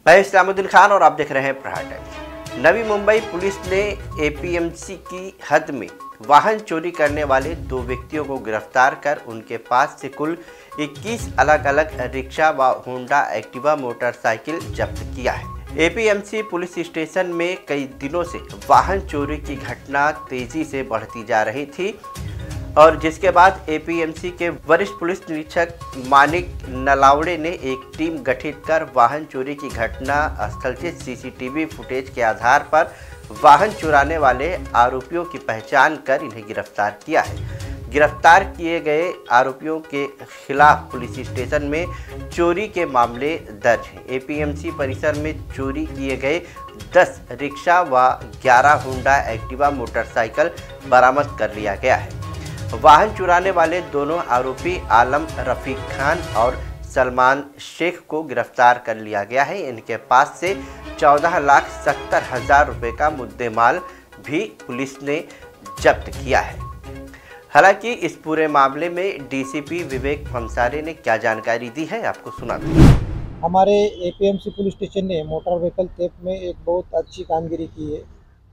मैं इस्लामुद्दीन खान और आप देख रहे हैं प्रहार टाइम्स। नवी मुंबई पुलिस ने एपीएमसी की हद में वाहन चोरी करने वाले 2 व्यक्तियों को गिरफ्तार कर उनके पास से कुल 21 अलग अलग रिक्शा व होंडा एक्टिवा मोटरसाइकिल जब्त किया है। एपीएमसी पुलिस स्टेशन में कई दिनों से वाहन चोरी की घटना तेजी से बढ़ती जा रही थी और जिसके बाद एपीएमसी के वरिष्ठ पुलिस निरीक्षक मानिक नलावड़े ने एक टीम गठित कर वाहन चोरी की घटना स्थल से सीसीटीवी फुटेज के आधार पर वाहन चुराने वाले आरोपियों की पहचान कर इन्हें गिरफ्तार किया है। गिरफ्तार किए गए आरोपियों के खिलाफ पुलिस स्टेशन में चोरी के मामले दर्ज हैं। एपीएमसी परिसर में चोरी किए गए 10 रिक्शा व 11 होंडा एक्टिवा मोटरसाइकिल बरामद कर लिया गया है। वाहन चुराने वाले दोनों आरोपी आलम रफीक खान और सलमान शेख को गिरफ्तार कर लिया गया है। इनके पास से 14,70,000 रुपये का मुद्देमाल भी पुलिस ने जब्त किया है। हालांकि इस पूरे मामले में डीसीपी विवेक पंसारे ने क्या जानकारी दी है, आपको सुना दूं। हमारे एपीएमसी पुलिस स्टेशन ने मोटर व्हीकल थेफ्ट में एक बहुत अच्छी कामगिरी की है।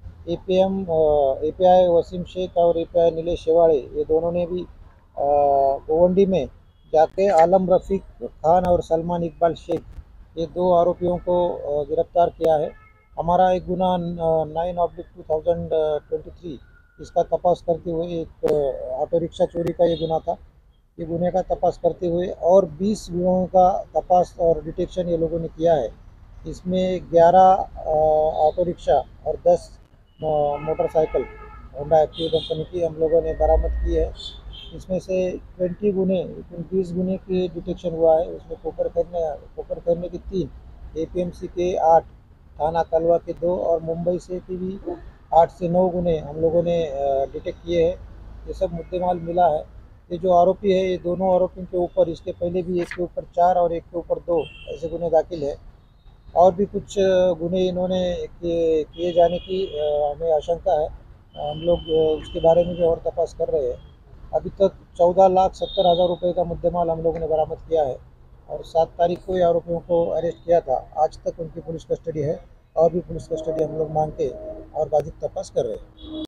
एपीआई वसीम शेख और एपीआई नीलेश शेवाड़े ये दोनों ने भी गोवंडी में जाके आलम रफीक खान और सलमान इकबाल शेख ये 2 आरोपियों को गिरफ्तार किया है। हमारा एक गुना 9/2023 इसका तपास करते हुए एक ऑटो रिक्शा चोरी का ये गुना था। ये गुने का तपास करते हुए और 20 गुनों का तपास और डिटेक्शन ये लोगों ने किया है। इसमें 11 ऑटो रिक्शा और 10 मोटरसाइकिल होंडा एक्टिव कंपनी की हम लोगों ने बरामद की है। इसमें से 20 गुने की डिटेक्शन हुआ है। उसमें पोकर खैरने की 3, एपीएमसी के 8, थाना कलवा के 2 और मुंबई से भी 8 से 9 गुने हम लोगों ने डिटेक्ट किए हैं। ये सब मुद्देमाल मिला है। ये जो आरोपी है ये दोनों आरोपियों के ऊपर इसके पहले भी एक के ऊपर 4 और एक के ऊपर 2 ऐसे गुने दाखिल है और भी कुछ गुने इन्होंने किए जाने की हमें आशंका है। हम लोग उसके बारे में भी और तपास कर रहे हैं। अभी तक 14,70,000 रुपये का मुद्देमाल हम लोगों ने बरामद किया है और 7 तारीख को ये आरोपियों को अरेस्ट किया था। आज तक उनकी पुलिस कस्टडी है और भी पुलिस कस्टडी हम लोग मांग के और बाधित तपास कर रहे हैं।